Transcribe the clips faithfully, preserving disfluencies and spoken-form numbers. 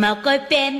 một coi phim.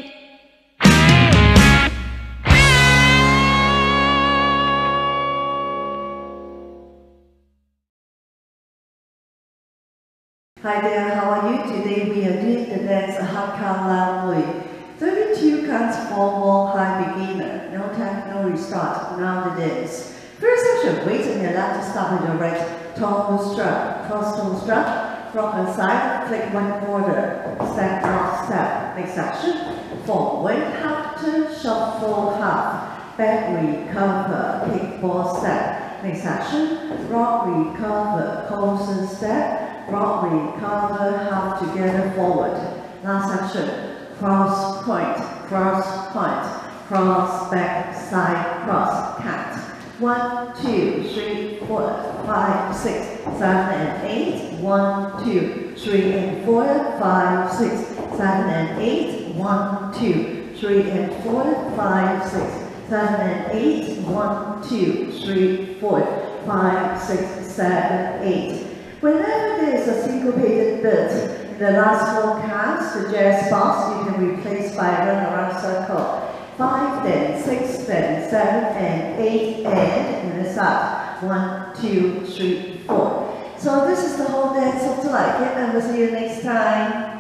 Hi there, how are you? Today we are doing the dance Hakka Liang Moi. thirty-two counts for Wong high beginner. No time, no restart. Now the dance. First section, weight on your left to start with your right. Toe strut, cross toe strut, rock on side, flick one quarter. Step, half step. Next section, forward, half turn, shuffle half. Back recover, kickball step. Next section, rock recover, coaster step. Rock, recover, half together, forward. Last section, cross point, cross point, cross, back, side, cross, cat. One, two, three, four, five, six, seven, and eight. One, two, three, and four, five, six, seven, and eight. One, two, three, and four, five, six, seven, and eight. One, two, three, four, five, six, seven, eight. Whenever there is a syncopated beat in the last four counts, the jazz box you can replace by a run-around circle. Five, then six, then seven, and eight, and in the start. One, two, three, four. So this is the whole dance of the like it, and we'll see you next time.